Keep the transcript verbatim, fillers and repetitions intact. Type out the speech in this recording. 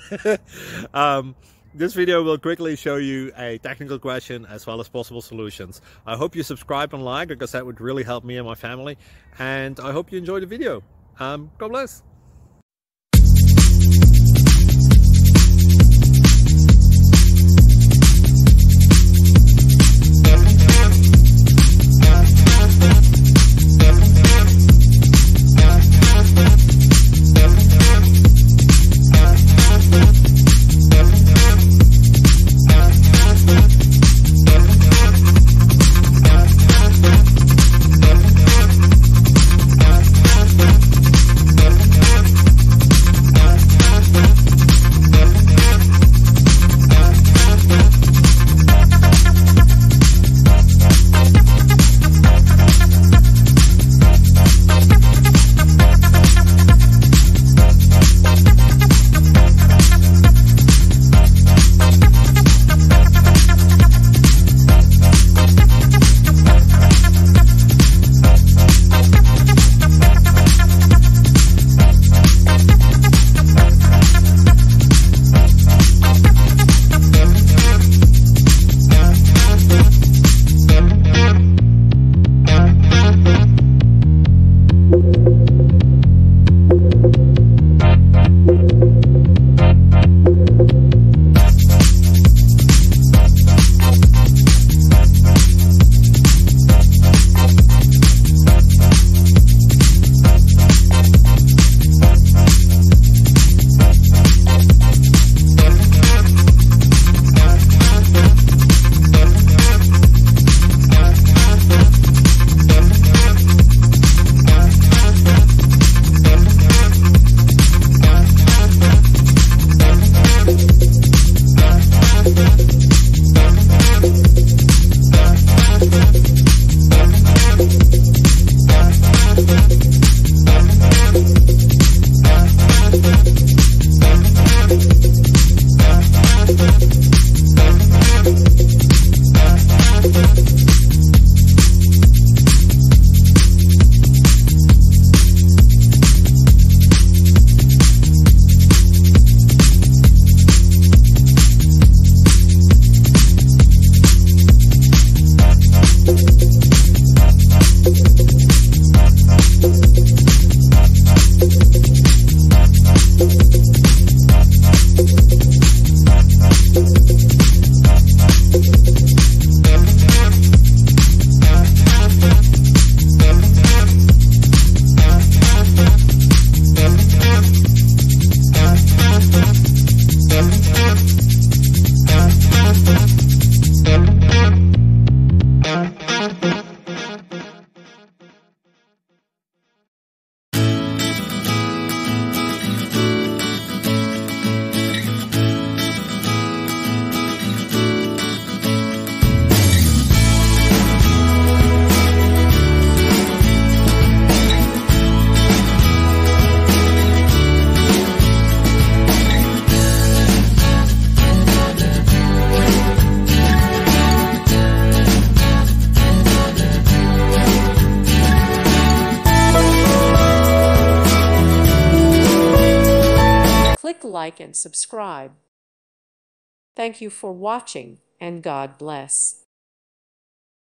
um, this video will quickly show you a technical question as well as possible solutions. I hope you subscribe and like, because that would really help me and my family. And I hope you enjoy the video. Um, God bless. Click like and subscribe. Thank you for watching, and God bless.